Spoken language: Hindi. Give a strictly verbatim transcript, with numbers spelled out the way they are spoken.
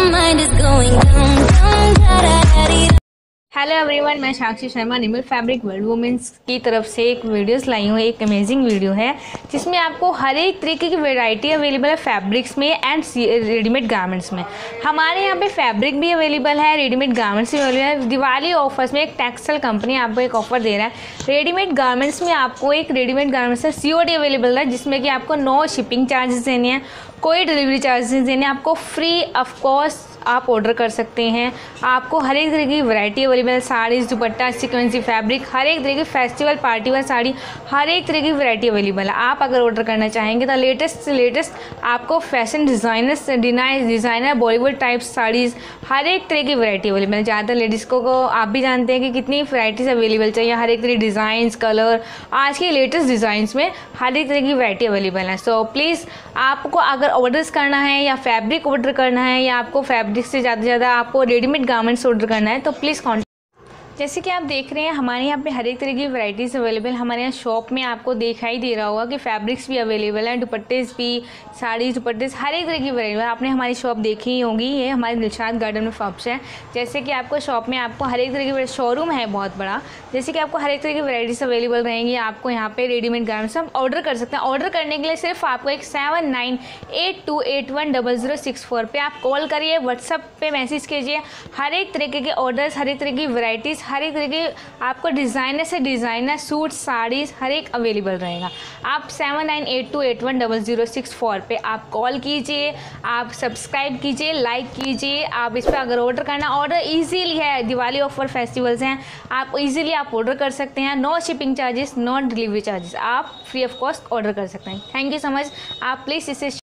mind is going down, down, da da da dee. Hello everyone, मैं साक्षी शर्मा निमल फैब्रिक वर्ल्ड वुमेन्स की तरफ से एक वीडियोस लाई हूँ। एक अमेजिंग वीडियो है जिसमें आपको हर एक तरीके की वैरायटी अवेलेबल है फैब्रिक्स में एंड रेडीमेड गारमेंट्स में। हमारे यहाँ पे फैब्रिक भी अवेलेबल है, रेडीमेड गारमेंट्स भी अवेलेबल है। दिवाली ऑफर्स में एक टेक्सटाइल कंपनी आपको एक ऑफर दे रहा है। रेडीमेड गारमेंट्स में आपको एक रेडीमेड गारमेंट्स है सी ओ डी अवेलेबल है, जिसमें कि आपको नो शिपिंग चार्जेस देने हैं, कोई डिलीवरी चार्जेस देने हैं, आपको फ्री ऑफ कॉस्ट आप ऑर्डर कर सकते हैं। आपको हर एक तरह की वैरायटी अवेलेबल है, साड़ीज़, दुपट्टा, सीक्वेंसी फैब्रिक, हर एक तरह की फेस्टिवल पार्टी वेयर साड़ी, हर एक तरह की वैरायटी अवेलेबल है। आप अगर ऑर्डर करना चाहेंगे तो लेटेस्ट से लेटेस्ट आपको fashion designers designer Bollywood type saris, हर एक तरह की वैरायटी अवेलेबल है। ज़्यादातर लेडीज़ को, को आप भी जानते हैं कि कितनी वैराइटीज़ अवेलेबल चाहिए, हर एक तरह की डिज़ाइंस, कलर, आज के लेटेस्ट डिज़ाइंस में हर एक तरह की वैरायटी अवेलेबल है। सो प्लीज़ आपको अगर ऑर्डर्स करना है या फैब्रिक ऑर्डर करना है या आपको फैब्रिक से ज़्यादा से ज़्यादा आपको रेडीमेड गारमेंट्स ऑर्डर करना है तो प्लीज़ कॉन्टैक्ट। जैसे कि आप देख रहे हैं हमारे यहाँ पे हर एक तरह की वैरायटीज़ अवेलेबल। हमारे यहाँ शॉप में आपको दिखाई दे रहा होगा कि फैब्रिक्स भी अवेलेबल हैं, दुपट्टेस भी, साड़ी दुपट्टेस, हर एक तरह की वैरायटी। आपने हमारी शॉप देखी ही होगी, ये हमारे दिलशाद गार्डन में शॉप्स है। जैसे कि आपको शॉप में आपको हर एक तरह की शोरूम है बहुत बड़ा, जैसे कि आपको हर एक तरह की वैरायटीज़ अवेलेबल रहेंगी। आपको यहाँ पे रेडीमेड गारमेंट्स हम ऑर्डर कर सकते हैं। ऑर्डर करने के लिए सिर्फ आपको एक seven nine eight two eight one double zero six four पर आप कॉल करिए, व्हाट्सअप पे मैसेज कीजिए। हर एक तरीके के ऑर्डर्स, हर एक तरह की वैरायटीज़, हर एक तरह की आपको डिज़ाइनर से डिज़ाइनर सूट, साड़ीज़ हर एक अवेलेबल रहेगा। आप seven nine eight two eight one double zero six four पे आप कॉल कीजिए, आप सब्सक्राइब कीजिए, लाइक कीजिए। आप इस पर अगर ऑर्डर करना, ऑर्डर इजीली है, दिवाली ऑफर फेस्टिवल्स हैं, आप इजीली आप ऑर्डर कर सकते हैं। No shipping charges, no delivery charges, आप फ्री ऑफ कॉस्ट ऑर्डर कर सकते हैं। Thank you so much. आप प्लीज़ इसे